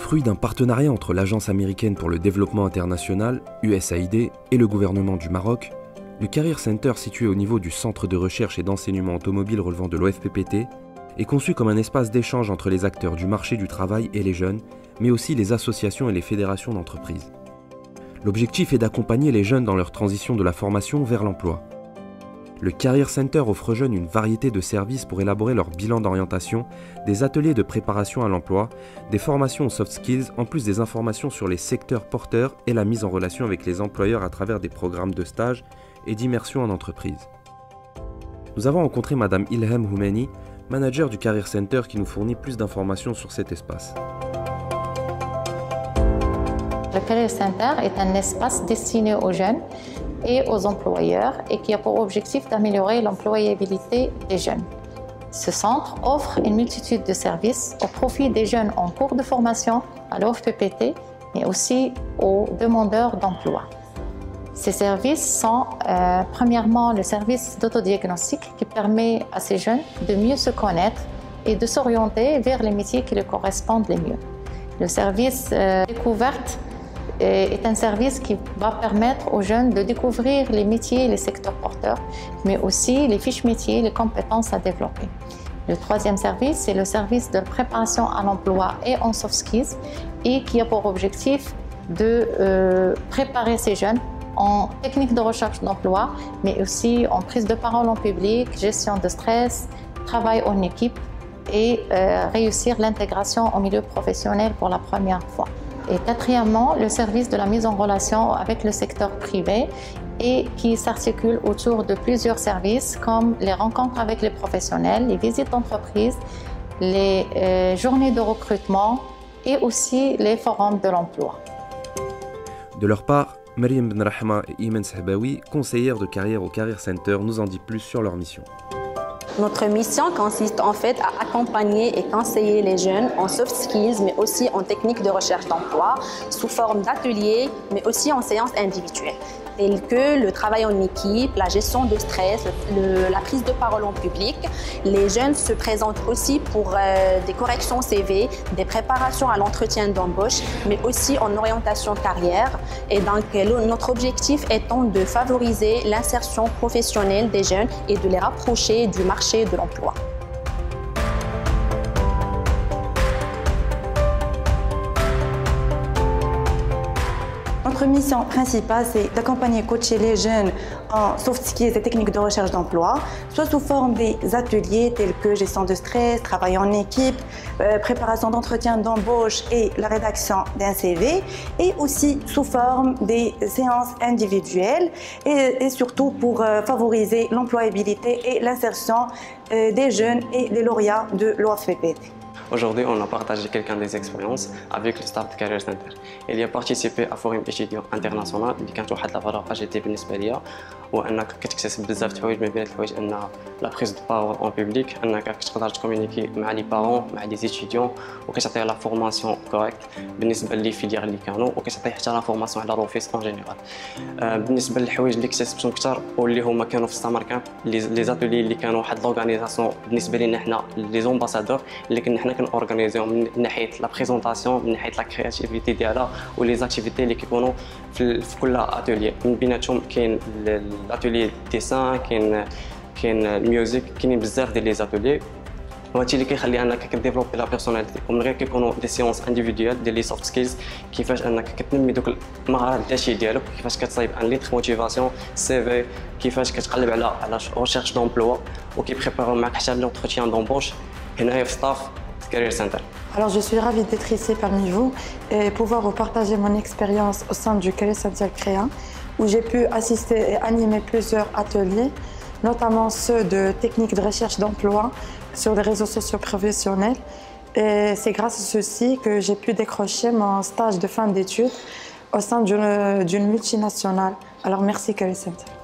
Fruit d'un partenariat entre l'Agence américaine pour le développement international, USAID, et le gouvernement du Maroc, le Career Center situé au niveau du Centre de recherche et d'enseignement automobile relevant de l'OFPPT est conçu comme un espace d'échange entre les acteurs du marché du travail et les jeunes, mais aussi les associations et les fédérations d'entreprises. L'objectif est d'accompagner les jeunes dans leur transition de la formation vers l'emploi. Le Career Center offre aux jeunes une variété de services pour élaborer leur bilan d'orientation, des ateliers de préparation à l'emploi, des formations aux soft skills, en plus des informations sur les secteurs porteurs et la mise en relation avec les employeurs à travers des programmes de stage et d'immersion en entreprise. Nous avons rencontré Madame Ilham Houmeni, manager du Career Center, qui nous fournit plus d'informations sur cet espace. Le Career Center est un espace destiné aux jeunes et aux employeurs et qui a pour objectif d'améliorer l'employabilité des jeunes. Ce centre offre une multitude de services au profit des jeunes en cours de formation à l'OFPPT, mais aussi aux demandeurs d'emploi. Ces services sont premièrement le service d'autodiagnostic qui permet à ces jeunes de mieux se connaître et de s'orienter vers les métiers qui leur correspondent les mieux. Le service découverte est un service qui va permettre aux jeunes de découvrir les métiers et les secteurs porteurs, mais aussi les fiches métiers et les compétences à développer. Le troisième service, c'est le service de préparation à l'emploi et en soft skills et qui a pour objectif de préparer ces jeunes en technique de recherche d'emploi, mais aussi en prise de parole en public, gestion de stress, travail en équipe et réussir l'intégration au milieu professionnel pour la première fois. Et quatrièmement, le service de la mise en relation avec le secteur privé et qui s'articule autour de plusieurs services comme les rencontres avec les professionnels, les visites d'entreprise, les journées de recrutement et aussi les forums de l'emploi. De leur part, Mariam Benrahma et Iman Sahbaoui, conseillères de carrière au Career Center, nous en dit plus sur leur mission. Notre mission consiste en fait à accompagner et conseiller les jeunes en soft skills, mais aussi en techniques de recherche d'emploi, sous forme d'ateliers, mais aussi en séances individuelles, telles que le travail en équipe, la gestion de stress, la prise de parole en public. Les jeunes se présentent aussi pour des corrections CV, des préparations à l'entretien d'embauche, mais aussi en orientation carrière. Et donc, notre objectif étant de favoriser l'insertion professionnelle des jeunes et de les rapprocher du marché de l'emploi. Notre mission principale, c'est d'accompagner et coacher les jeunes en soft skills et techniques de recherche d'emploi, soit sous forme des ateliers tels que gestion de stress, travail en équipe, préparation d'entretien d'embauche et la rédaction d'un CV, et aussi sous forme des séances individuelles et surtout pour favoriser l'employabilité et l'insertion des jeunes et des lauréats de l'OFPPT. Aujourd'hui, on a partagé quelques des expériences avec le staff de Career Center. Il y a participé à forum étudiant international اللي كانت واحد لافالور اجيتي بالنسبه ليا وانك كتكتسب بزاف د الحوايج ما بين الحوايج ان لا بريز دو بارول اون بوبليك انك كتقدر تكومونيكي مع لي بارون مع لي ايتيديون وكتعطي لا فورماسيون كوريكت بالنسبه لي فيليير اللي كانوا وكتعطي حتى لا فورماسيون على لوفيس اون جينيرال. بالنسبه للحوايج اللي اكتسبتهم اكثر واللي هما كانوا في السمر كامب لي زاتولي اللي كانوا واحد لورغانيزاسيون بالنسبه لنا حنا لي زومباسادور اللي كنا حنا كنورغانيزيو من ناحيه لا بريزونطاسيون من ناحيه لا كرياتيفيتي ديالها ولي زاكتيفيتي اللي كيكونوا في كل اتولي. من بيناتهم كاين الاتولي ديسان كاين الميوزيك كاينين بزاف ديال لي زاتولي وهادشي اللي كيخلي انك كديفلوبي لا بيرسوناليتي ومن غير كيكونوا دي سيونس انديفيدوال ديال لي سوفت سكيلز كيفاش انك كتنمي دوك المهارات الذاتيه ديالك كيفاش كتصايب ان ليتر موتيفاسيون سي في كيفاش كتقلب على ريشيرش دومبلوا وكيبريبارو معاك حتى لونتروتيان دومبوش هنايا في ستاف Career Center. Alors je suis ravie d'être ici parmi vous et pouvoir vous partager mon expérience au sein du Career Center Créa où j'ai pu assister et animer plusieurs ateliers, notamment ceux de techniques de recherche d'emploi sur les réseaux sociaux professionnels. Et c'est grâce à ceci que j'ai pu décrocher mon stage de fin d'études au sein d'une multinationale. Alors merci Career Center.